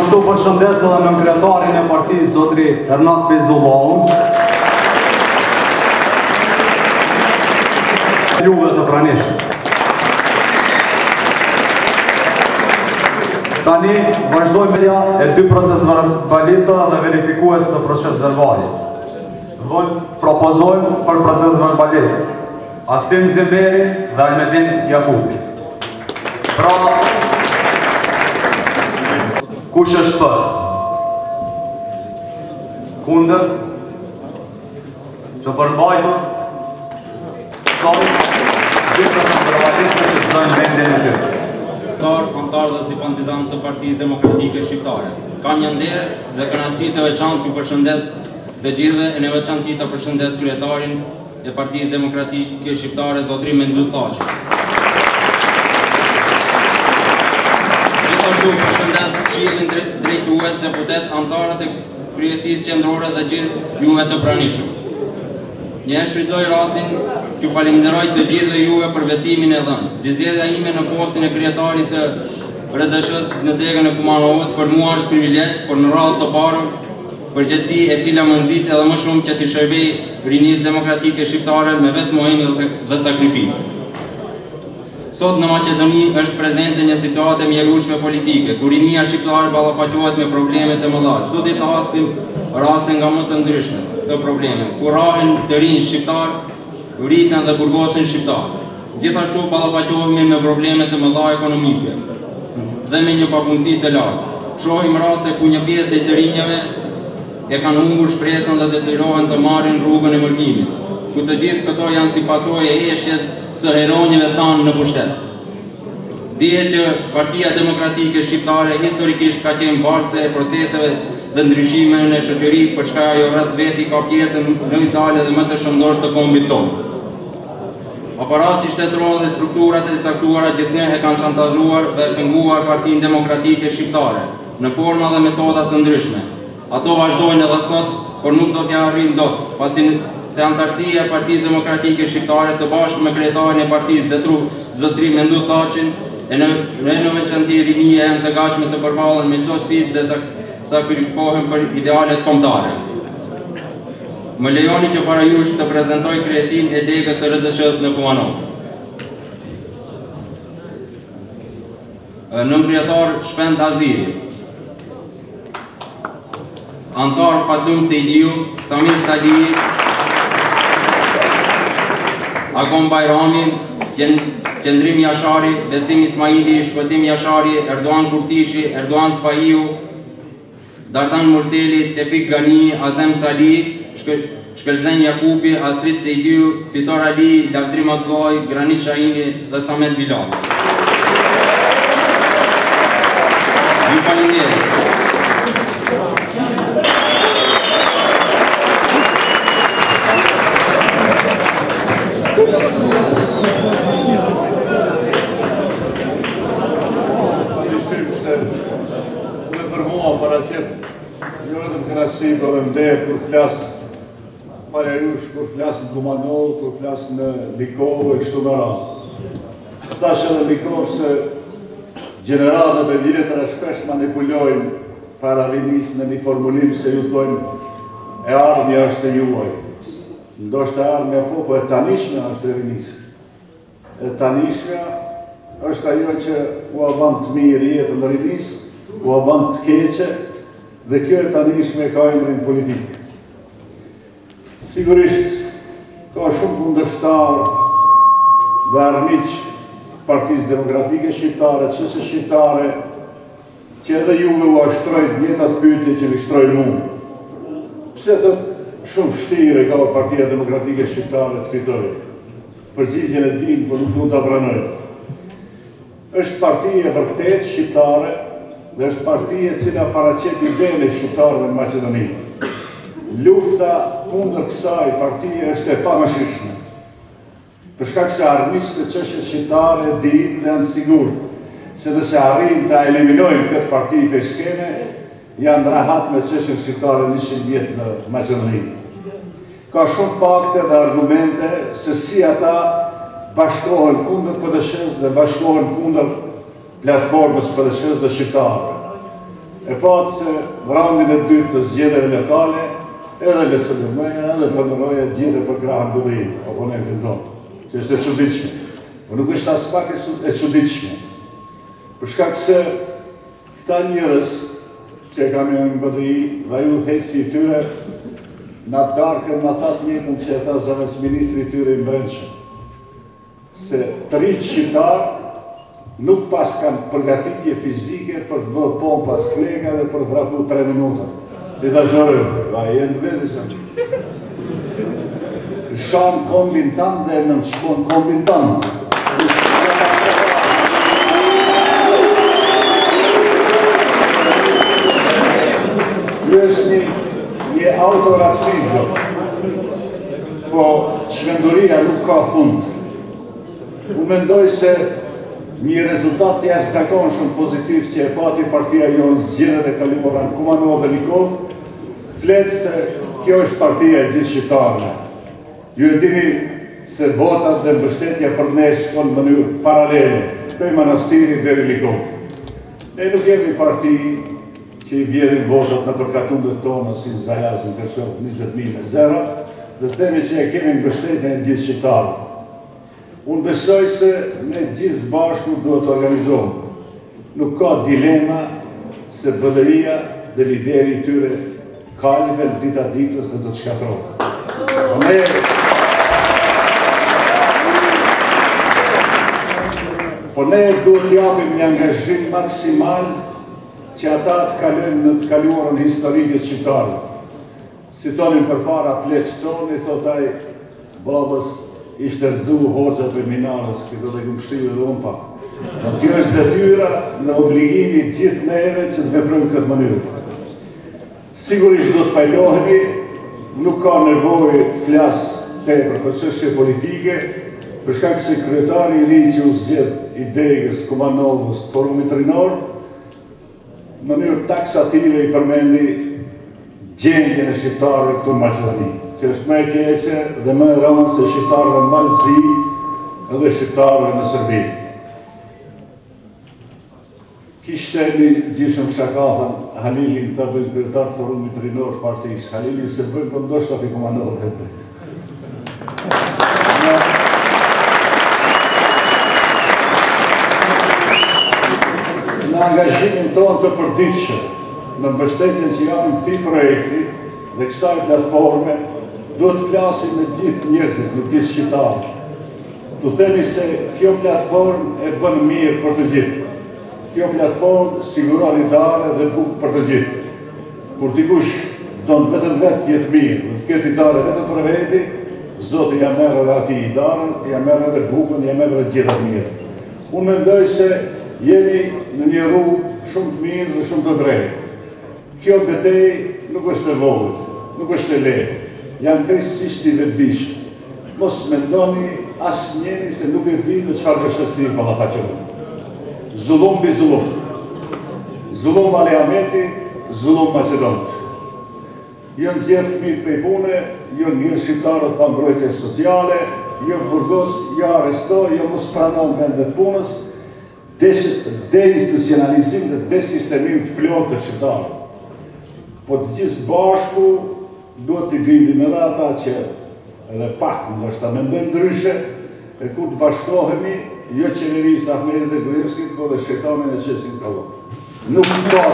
Gjithashtu përshëndes edhe nënkreatarin e partisë zotri Ernat Pezullahu. Juve të pranishëm. Tani vazhdojmë meja e dy proces verbalista dhe verifikues të proces verbalit. Propozojmë për proces verbalist Asim Zimberi dhe Almedin Jakubi. Pra, kush është për? Kundër? Që përmbajtur? Gjithë të verbalistët që zënë vendin e tyre. Antar dhe simpatizant të Partisë Demokratike Shqiptare. Kam një nderë dhe kënaqësi të veçantë për përshëndes të gjithëve e në veçantë të përshëndes kryetarin e Partisë Demokratike Shqiptare, zotri Mendut Thaçi. Gjithashtu përshëndes qiellin drejtues, deputet, antarët e kryesisë qendrore dhe gjithë juve të pranishëm. Një shfrytëzoj rastin që falenderoj të gjithë juve për besimin e dhënë. Rizjedhja ime në postin e kryetarit të RDSH-s në degën e Kumanovës për mua është privilegj, por në radhë të parë përgjegjësi e cila më nxit edhe më shumë që t'i shërbej rinisë demokratike shqiptare me vetë mohinë dhe sakrificë. Sot në Maqedoni është prezente një situatë mjerueshme politike, ku rinia shqiptare ballafaqohet me probleme të mëdha. Sot i të hastim raste nga më të ndryshme të probleme, ku rrahen të rinj shqiptar, rriten dhe burgosin shqiptar. Gjithashtu ballafaqohemi me probleme të mëdha ekonomike dhe me një papunësi të lartë. Shohim raste ku një pjesë e të rinjave e kanë humbur shpresën dhe detyrohen të marrin rrugën e mërkimit, ku të gjithë këto janë si pasojë e heshtjes së heronjëve tanë në pushtet. Dihet që Partia Demokratike Shqiptare historikisht ka qenë bartse e proceseve dhe ndryshime në shoqëri, për çka ajo rreth veti ka pjesën në vitale dhe më të shëndosh të kombit tonë. Aparati shtetëror dhe strukturat e caktuara gjithnjëherë e kanë shantazhuar dhe penguar Partinë Demokratike Shqiptare në forma dhe metoda të ndryshme. Ato vazhdojnë edhe sot, por nuk do t'ja arrijnë dot, pasi se antarësia e Partisë Demokratike Shqiptare së bashku me kryetarin e partisë zotri Mendut Thaçin e në veçanti rinia janë të gatshme të përballen me çdo sfidë dhe sakrifikohen për idealet kombëtare. Më lejoni që para jush të prezentoj kryesinë e degës së RDSH-s në Kumanov. Nënkretar Shpend Aziri, antar Fatlum Sejdiu, Samir Sali, Agon Bajrami, Qendrim Jashari, Besim Ismaili, Shpëtim Jashari, Erdogan Kurtishi, Erdogan Spahiu, Dardan Murseli, Tefik Gani, Azem Sali, Shkelzen Jakubi, Astrid Sejdiu, Fitor Ali, Lavdrim Abdullaj, Granit Shahini dhe Samet Bilal. Ju falenderoj. Për dhe mdejë kur flasë parja jush, kur flasë në Kumanov, kur flasë në Likov e kështu në rrasë. Tash edhe Likov se generatët e vjetëra shpesh manipulojnë para rinis me një formulim se ju thojnë e ardhmja është e juaj. Ndoshtë e ardhmja po e tanishmja është e rinis. E tanishmja është ajo që u avan të mirë jetën në rinis, u avan të keqe, dhe kjo e tanishme ka emrin politikë. Sigurisht, ka shumë kundërshtar dhe armiq Partisë Demokratike Shqiptare, qëse shqiptare, që edhe juve u ashtrojt njëtat pyetje që vi shtrojnë mu. Pse të shumë vështirë ka Partia Demokratike Shqiptare të fitoj? Përgjigjen e din, por nuk mund të pranoj. Është partije vërtet shqiptare, dhe është partije cila paraqet idenë e shqiptarëve në Maqedoni. Lufta kundër kësaj partije është e pamëshirshme. Për shkak se armiqtë e çështjes shqiptare dinë dhe janë sigurt se nëse arrijnë ta eliminojnë këtë parti prej skene, janë rahat me çështjen shqiptare 100 vjet në Maqedoni. Ka shumë fakte dhe argumente se si ata bashkohen kundër PDSH-s dhe bashkohen kundër platformës PDSH-s dhe shqiptarëve. e patë se në raundin e dytë të zgjedhjeve lokale, edhe LSM-ja, edhe Vëndëroja gjithë për krahën BDI, oponentin tonë, që është e çuditshme. Po nuk është as pak e çuditshme. Për shkak se këta njerëz që kam në BDI, dhe ju heci i tyre, në atë darkën në atë njëtën që ata zëvës ministri i tyre i mbrëndshëm. Se të rritë shqiptarë nuk pas kanë përgatitje fizike për të bërë pompa sklega dhe për të vrapu 3 minuta. Dhe të zhërëm, va jenë vedë zhërëm. Shanë kombin tanë dhe në të shkonë kombin tanë. Është një autoracizëm, po çmenduria nuk ka fund. Unë mendoj se një rezultat të jashtëzakonshëm pozitiv që e pati partia jonë zgjedhjet e kaluara në Kumanov dhe Nikov, flet se kjo është partia e gjithë shqiptarëve. Ju e dini se votat dhe mbështetja për ne shkon në mënyrë paralele, prej Manastiri deri Nikov. Ne nuk jemi parti që i vjedhin votat në përkatundet tonë si në Zajazin për qofë 20.000 me zera, dhe themi që e kemi mbështetjen e gjithë shqiptarëve. Unë besoj se ne gjithë bashku duhet të organizohëm. Nuk ka dilema se BDI-ja dhe lideri i tyre kallive në dita ditës dhe do të shkatrohet. Po ne duhet t'japim një angazhim maksimal që ata të kalojnë në të kaluarën historike të shqiptarëve. Citonin përpara pleqë tonë, i thotaj babës ishte rëzu hoxha për minarës, këto dhe këmë shtive dhe unë pa. Kjo është detyra në obligimi gjithë neve që të veprojmë këtë mënyrë. Sigurisht do të pajtohemi, nuk ka nevojë të flasë tepër për çështje politike, për shkak se kryetari i ri që u zgjedh i degës Kumanovës të Forumit Rinor, në mënyrë taksative i përmendi gjendjen e shqiptarëve këtu në Maqedoni, që është më e keqe dhe më e rëndë se shqiptarëve në Malzi edhe shqiptarëve në Serbi. Kishte një gjishëm shakafën Halilin të bëjnë kryetar të Forumit Rinor të partisë. Halilin se bëjnë për ndoshta për Kumanovë të bëjnë. Në angazhimin tonë të përditshëm, në mbështetjen që japim këtij projekti dhe kësaj platforme, duhet të flasim me gjithë njerëzit, me gjithë shqiptarët. Tu themi se kjo platformë e bën mirë për të gjithë. Kjo platformë siguron idare dhe bukë për të gjithë. Kur dikush don vetëm vetë jetë mirë, dhe të ketë idare vetëm për veti, Zoti ja merr edhe atij idaren, ja merr edhe bukën, ja merr edhe gjithë të mirë. Unë mendoj se jemi në një rrugë shumë të mirë dhe shumë të drejtë. Kjo betejë nuk është e vogël, nuk është e lehtë. Janë krejtësisht i vetëdijshëm. Mos mendoni asnjëri se nuk e di në çfarë vështirësi ballafaqohet. Zullum bi zullum. Zullum Ali Ahmeti, zullum Maqedonët. Jënë zjerë fëmijë prej pune, jënë mirë shqiptarët pa mbrojtje sociale, jënë burgos, ja arrestoj, jënë mos pranon vendet punës, deinstitucionalizim dhe desistemim të plot të shqiptarët. Po të gjithë bashku duhet të bindim edhe ata që edhe pak ndoshta mendojnë ndryshe, e kur të bashkohemi, jo qeverisë Ahmetit dhe Gruevskit, po dhe shejtanin e qesin Kallon. Nuk ka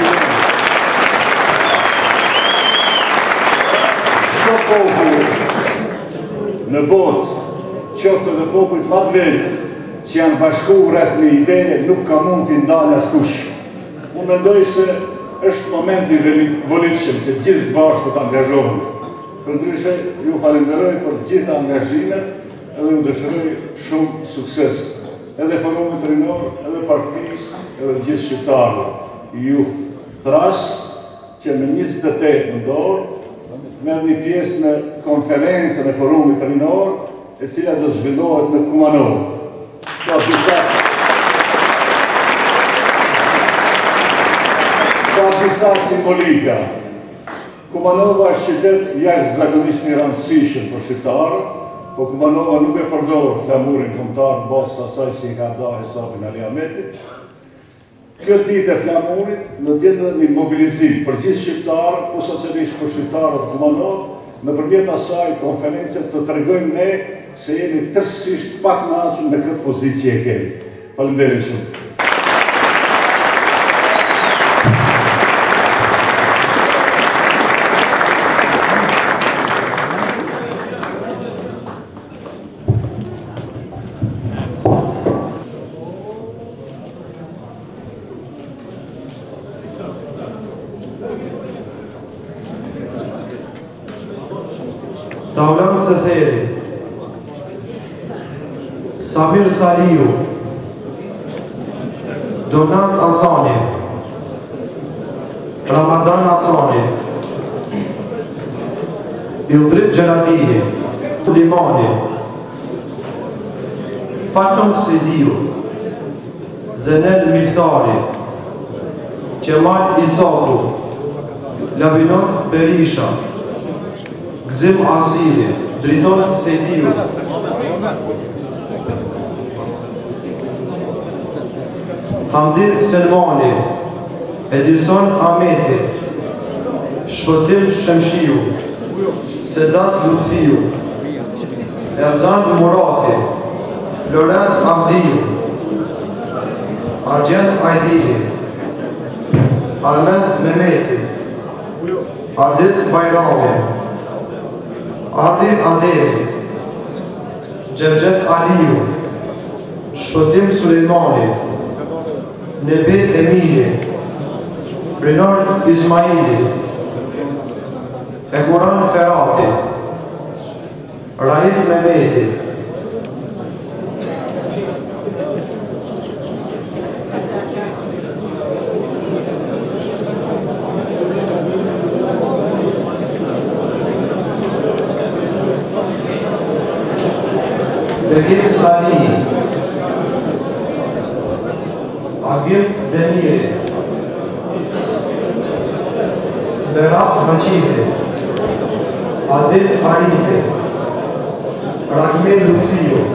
çdo popull në botë, qoftë edhe popujt më të vegjël, që janë bashkuar rreth një ide, nuk ka mund t'i ndalë askush. Unë mendoj se është momenti volitshëm që gjithë bashku të angazhohen. Përndryshe, ju falenderoj për gjitha angazhimet edhe ju dëshiroj shumë sukses. Edhe Forumit Rinor, edhe partisë, edhe gjithë shqiptarëve. Ju thras që me 28 nëntor të merrni pjesë në konferencën e Forumit Rinor, e cila do zhvillohet në Kumanov. Ka disa simbolika. Kumanova është qytet jashtëzakonisht i rëndësishëm për shqiptarët, po Kumanova nuk e përdor flamurin kombëtar në bazë asaj që i ka dhënë Hesabin Ali Ahmetit. Këtë ditë e flamurit në tjetër një mobilizim për gjithë shqiptarët, po socialisht për shqiptarët kumanot, në përmjet asaj konferencet të tregojmë ne se jemi tërësisht pak kënaqur me këtë pozitë që e kemi. Faleminderit shumë. Taulan Seferi, Samir Saliu, Donat Asani, Ramadan Asani, Yıldırım Celaliye, Limani, Fatum Sidiu, Zenel Miftari, Cemal İsaku, Labinot Berisha, Gzim Asiri, Driton Setiu, Hamdir Selmani, Edison Ahmeti, Shkotim Shemshiu, Sedat Lutfiu, Erzan Murati, Florent Abdiu, Arjent Aydini, Arment Mehmeti, Adit Bayrami, Adi Adevi, Cevcet Aliyu, Shkotim Suleimani, Nebe Emili, Renar Ismaili, Eguran Ferati, Raif Mehmeti, Begin Sali, Agil Demiri, Berat Machife, Adil Arife, Rahmel Lutfiu,